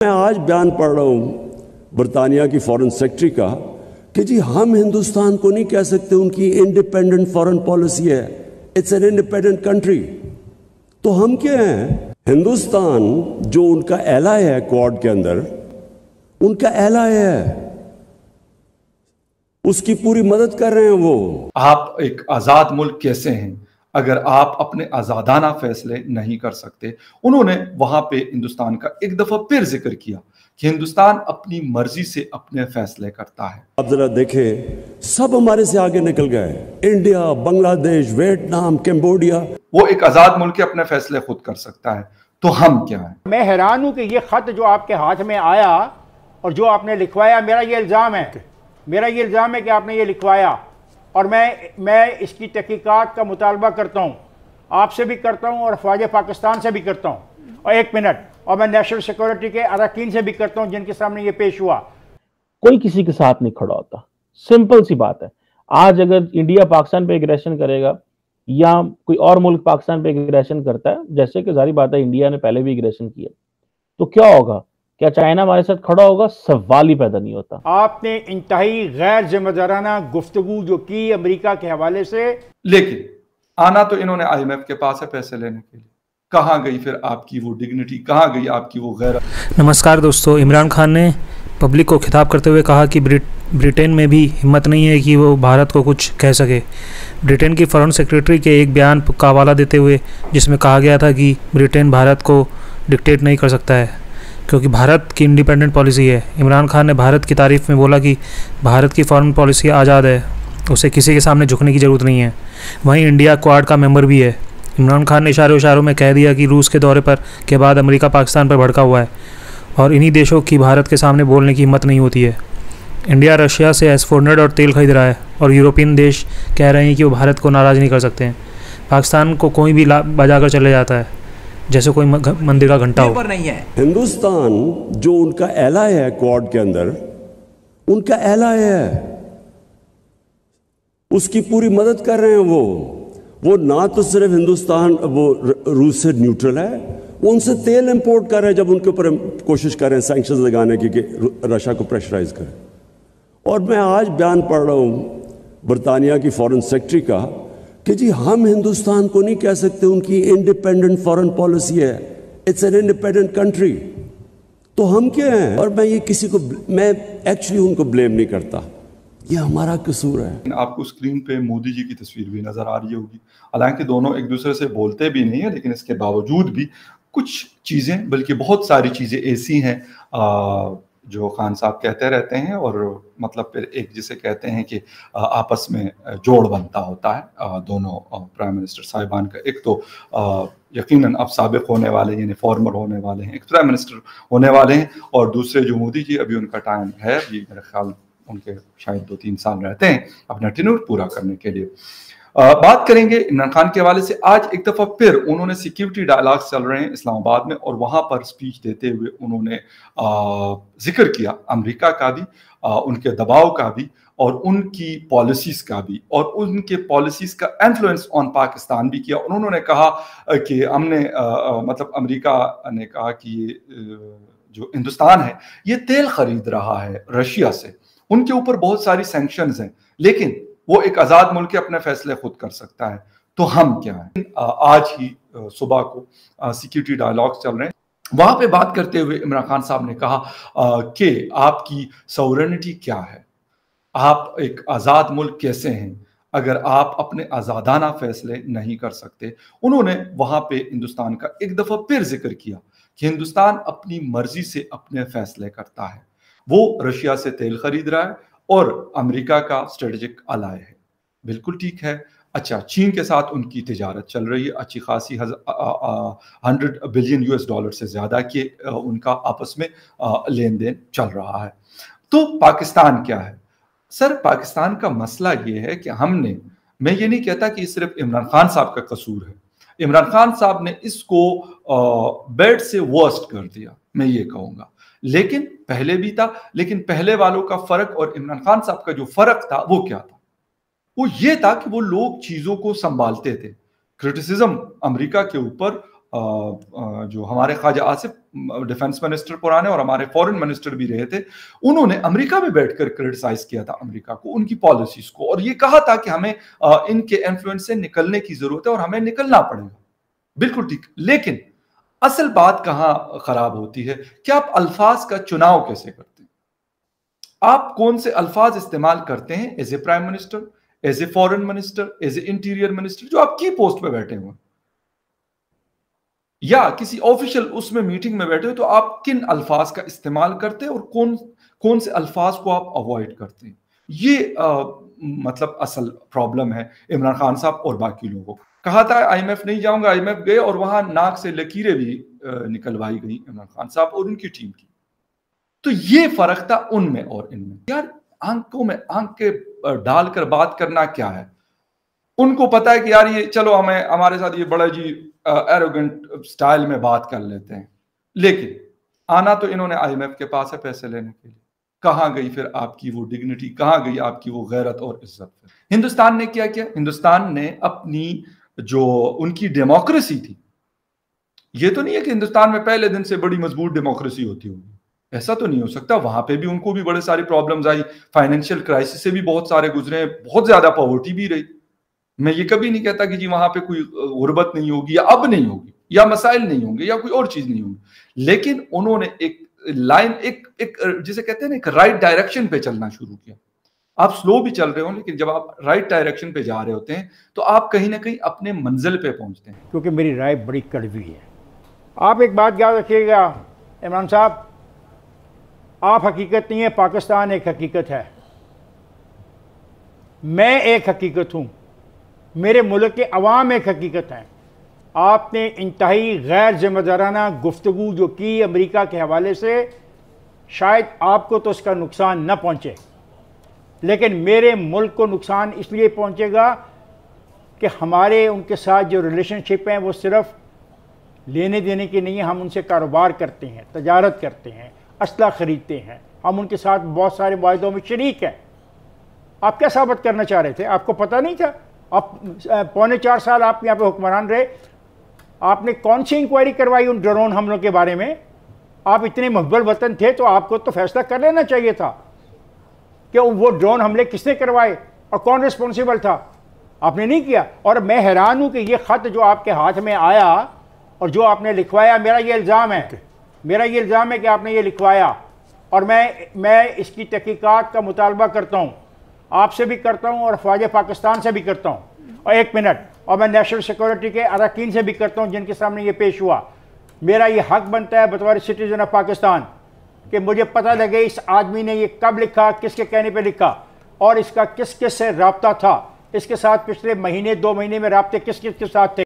मैं आज बयान पढ़ रहा हूं बरतानिया की फॉरेन सेक्रेटरी का कि जी हम हिंदुस्तान को नहीं कह सकते उनकी इंडिपेंडेंट फॉरेन पॉलिसी है, इट्स एन इंडिपेंडेंट कंट्री। तो हम क्या हैं? हिंदुस्तान जो उनका एलाय है क्वाड के अंदर, उनका एलाय है, उसकी पूरी मदद कर रहे हैं वो। आप एक आजाद मुल्क कैसे हैं अगर आप अपने आजादाना फैसले नहीं कर सकते? उन्होंने वहां पे हिंदुस्तान का एक दफा फिर जिक्र किया कि हिंदुस्तान अपनी मर्जी से अपने फैसले करता है। आप जरा देखें, सब हमारे से आगे निकल गए, इंडिया, बांग्लादेश, वियतनाम, कंबोडिया। वो एक आजाद मुल्क के अपने फैसले खुद कर सकता है, तो हम क्या है? मैं हैरान हूं कि ये खत जो आपके हाथ में आया और जो आपने लिखवाया, मेरा ये इल्जाम है कि आपने ये लिखवाया, और मैं इसकी तहकीकात का मुतालबा करता हूँ, आपसे भी करता हूँ और अफवाज पाकिस्तान से भी करता हूँ, और एक मिनट, और मैं नेशनल सिक्योरिटी के अरकान से भी करता हूँ जिनके सामने ये पेश हुआ। कोई किसी के साथ नहीं खड़ा होता, सिंपल सी बात है। आज अगर इंडिया पाकिस्तान पे एग्रेशन करेगा या कोई और मुल्क पाकिस्तान पे एग्रेशन करता है, जैसे कि जारी बात है इंडिया ने पहले भी एग्रेशन किया, तो क्या होगा? क्या चाइना हमारे साथ खड़ा होगा? सवाल ही पैदा नहीं होता। आपने इंतहाई गैर जिम्मेदाराना गुफ्तगू जो की अमेरिका के हवाले से, लेकिन आना तो इन्होंने IMF के पास है पैसे लेने के लिए। कहाँ गई फिर आपकी वो डिग्निटी, कहाँ गई आपकी वो गैर? नमस्कार दोस्तों, इमरान खान ने पब्लिक को खिताब करते हुए कहा कि ब्रिटेन में भी हिम्मत नहीं है कि वो भारत को कुछ कह सके। ब्रिटेन की फॉरेन सेक्रेटरी के एक बयान का हवाला देते हुए जिसमें कहा गया था कि ब्रिटेन भारत को डिक्टेट नहीं कर सकता है क्योंकि भारत की इंडिपेंडेंट पॉलिसी है। इमरान खान ने भारत की तारीफ़ में बोला कि भारत की फॉरेन पॉलिसी आज़ाद है, उसे किसी के सामने झुकने की ज़रूरत नहीं है। वहीं इंडिया क्वाड का मेंबर भी है। इमरान खान ने इशारों में कह दिया कि रूस के दौरे पर के बाद अमेरिका पाकिस्तान पर भड़का हुआ है और इन्हीं देशों की भारत के सामने बोलने की हिम्मत नहीं होती है। इंडिया रशिया से S-400 और तेल खरीद रहा है और यूरोपियन देश कह रहे हैं कि वो भारत को नाराज़ नहीं कर सकते हैं। पाकिस्तान को कोई भी बजा कर चले जाता है जैसे कोई मंदिर का घंटा हो। नहीं है। हिंदुस्तान जो उनका एलाय है क्वाड के अंदर, उनका एलाय है, उसकी पूरी मदद कर रहे हैं वो ना तो सिर्फ हिंदुस्तान वो रूस से न्यूट्रल है, वो उनसे तेल इंपोर्ट कर रहे हैं जब उनके ऊपर कोशिश कर रहे हैं सैंक्शंस लगाने की कि रशिया को प्रेशराइज करें। और मैं आज बयान पढ़ रहा हूं बरतानिया की फॉरेन सेक्रेटरी का कि जी हम हिंदुस्तान को नहीं कह सकते उनकी इंडिपेंडेंट फॉरेन पॉलिसी है, इट्स एन इंडिपेंडेंट कंट्री। तो हम क्या हैं? और मैं एक्चुअली उनको ब्लेम नहीं करता, ये हमारा कसूर है। आपको स्क्रीन पे मोदी जी की तस्वीर भी नजर आ रही होगी। हालांकि दोनों एक दूसरे से बोलते भी नहीं है, लेकिन इसके बावजूद भी कुछ चीजें, बल्कि बहुत सारी चीजें ऐसी हैं जो खान साहब कहते रहते हैं, और मतलब फिर एक जिसे कहते हैं कि आपस में जोड़ बनता होता है दोनों प्राइम मिनिस्टर साहिबान का। एक तो यकीनन अब साबिक होने वाले यानी फॉर्मर होने वाले हैं, एक प्राइम मिनिस्टर होने वाले हैं, और दूसरे जो मोदी जी, अभी उनका टाइम है, अभी मेरे ख्याल उनके शायद 2-3 साल रहते हैं अपना टेन्योर पूरा करने के लिए। बात करेंगे इमरान खान के हवाले से। आज एक दफा फिर उन्होंने सिक्योरिटी डायलॉग्स चल रहे हैं इस्लामाबाद में, और वहां पर स्पीच देते हुए उन्होंने जिक्र किया अमेरिका का भी, उनके दबाव का भी, और उनकी पॉलिसीज का भी, और उनके पॉलिसीज का इन्फ्लुएंस ऑन पाकिस्तान भी किया। उन्होंने कहा कि हमने मतलब अमेरिका ने कहा कि जो हिंदुस्तान है ये तेल खरीद रहा है रशिया से, उनके ऊपर बहुत सारी सैंक्शंस हैं, लेकिन वो एक आजाद मुल्क के अपने फैसले खुद कर सकता है, तो हम क्या हैं? आज ही सुबह को सिक्योरिटी डायलॉग्स चल रहे हैं, वहां पे बात करते हुए इमरान खान साहब ने कहा कि आपकी सॉवरेनिटी क्या है, आप एक आजाद मुल्क कैसे हैं अगर आप अपने आजादाना फैसले नहीं कर सकते? उन्होंने वहां पे हिंदुस्तान का एक दफा फिर जिक्र किया कि हिंदुस्तान अपनी मर्जी से अपने फैसले करता है। वो रशिया से तेल खरीद रहा है और अमेरिका का स्ट्रेटेजिक अलाय है। बिल्कुल ठीक है। अच्छा, चीन के साथ उनकी तिजारत चल रही है अच्छी खासी, 100 बिलियन US$ से ज्यादा के उनका आपस में लेन देन चल रहा है। तो पाकिस्तान क्या है? सर, पाकिस्तान का मसला ये है कि मैं ये नहीं कहता कि सिर्फ इमरान खान साहब का कसूर है। इमरान खान साहब ने इसको बेड से वर्स्ट कर दिया, मैं ये कहूंगा, लेकिन पहले भी था। लेकिन पहले वालों का फर्क और इमरान खान साहब का जो फर्क था वो क्या था? वो ये था कि वो लोग चीजों को संभालते थे। क्रिटिसिज्म अमेरिका के ऊपर जो हमारे ख्वाजा आसिफ डिफेंस मिनिस्टर पुराने और हमारे फॉरेन मिनिस्टर भी रहे थे, उन्होंने अमेरिका में बैठकर क्रिटिसाइज किया था अमेरिका को, उनकी पॉलिसीज को, और ये कहा था कि हमें इनके इन्फ्लुएंस से निकलने की जरूरत है और हमें निकलना पड़ेगा। बिल्कुल ठीक। लेकिन असल बात कहां खराब होती है कि आप अल्फाज का चुनाव कैसे करते हैं, आप कौन से अल्फाज इस्तेमाल करते हैं as a prime minister, as a foreign minister, as an interior minister जो आप की पोस्ट पे बैठे हुए, या किसी ऑफिशियल उसमें मीटिंग में बैठे हो, तो आप किन अल्फाज का इस्तेमाल करते हैं और कौन से अल्फाज को आप अवॉइड करते हैं। ये मतलब असल प्रॉब्लम है इमरान खान साहब और बाकी लोगों को। कहा था आईएमएफ नहीं जाऊंगा, आईएमएफ गए और वहां नाक से लकीरें भी निकलवाई गई इमरान खान साहब और उनकी टीम की। तो ये फर्क था उनमें और इनमें। यार आंखों में आंख के डालकर बात करना क्या है, उनको पता है कि यार ये चलो हमें हमारे साथ ये बड़ा जी एरोगेंट स्टाइल में बात कर लेते हैं, लेकिन आना तो इन्होंने आईएमएफ के पास है पैसे लेने के लिए। कहां गई फिर आपकी वो डिग्निटी, कहां गई आपकी वो गैरत और इज्जत। हिंदुस्तान ने क्या किया, हिंदुस्तान ने अपनी जो उनकी डेमोक्रेसी थी, ये तो नहीं है कि हिंदुस्तान में पहले दिन से बड़ी मजबूत डेमोक्रेसी होती होगी, ऐसा तो नहीं हो सकता। वहां पे भी उनको भी बड़े सारी प्रॉब्लम्स आई, फाइनेंशियल क्राइसिस से भी बहुत सारे गुजरे, बहुत ज्यादा पॉवर्टी भी रही। मैं ये कभी नहीं कहता कि जी वहां पे कोई गुर्बत नहीं होगी या अब नहीं होगी या मसाइल नहीं होंगे या कोई और चीज नहीं होगी, लेकिन उन्होंने एक लाइन एक जिसे कहते हैं ना, एक राइट डायरेक्शन पे चलना शुरू किया। आप स्लो भी चल रहे हो, लेकिन जब आप राइट डायरेक्शन पे जा रहे होते हैं तो आप कहीं ना कहीं अपने मंजिल पे पहुंचते हैं। क्योंकि मेरी राय बड़ी कड़वी है। आप एक बात याद रखिएगा इमरान साहब, आप हकीकत नहीं है, पाकिस्तान एक हकीकत है, मैं एक हकीकत हूं, मेरे मुल्क के अवाम एक हकीकत है। आपने इंतहाई गैर जिम्मेदाराना गुफ्तगू जो की अमेरिका के हवाले से, शायद आपको तो उसका नुकसान न पहुंचे, लेकिन मेरे मुल्क को नुकसान इसलिए पहुंचेगा कि हमारे उनके साथ जो रिलेशनशिप हैं वो सिर्फ लेने देने की नहीं है। हम उनसे कारोबार करते हैं, तजारत करते हैं, असला ख़रीदते हैं, हम उनके साथ बहुत सारे वायदों में शरीक हैं। आप क्या साबित करना चाह रहे थे? आपको पता नहीं था? आप 4.25 साल आप यहाँ पे हुक्मरान रहे, आपने कौन सी इंक्वायरी करवाई उन ड्रोन हमलों के बारे में? आप इतने मुहब्बल वतन थे तो आपको तो फैसला कर लेना चाहिए था कि वो ड्रोन हमले किसने करवाए और कौन रिस्पॉन्सिबल था। आपने नहीं किया। और मैं हैरान हूँ कि ये ख़त जो आपके हाथ में आया और जो आपने लिखवाया, मेरा ये इल्ज़ाम है कि आपने ये लिखवाया, और मैं इसकी तहकीकात का मुतालबा करता हूँ, आपसे भी करता हूँ और फ़ौज पाकिस्तान से भी करता हूँ, और एक मिनट, और मैं नेशनल सिक्योरिटी के अरकान से भी करता हूँ जिनके सामने ये पेश हुआ। मेरा ये हक बनता है बतौर सिटीजन ऑफ पाकिस्तान कि मुझे पता लगे इस आदमी ने ये कब लिखा, किसके कहने पे लिखा, और इसका किस किस से रब्ता था, इसके साथ पिछले महीने 2 महीने में रब्ते किस किस के साथ थे।